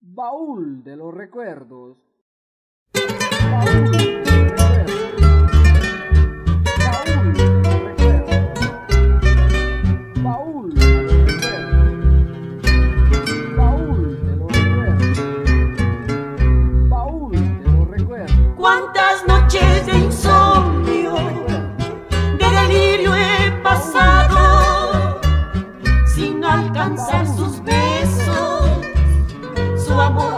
Baúl de los recuerdos. Baúl de los recuerdos. Baúl de los recuerdos. Baúl de los recuerdos. Baúl de los recuerdos. Baúl de los recuerdos. ¿Cuántas noches de insomnio, de delirio he pasado sin alcanzar sus besos, su amor?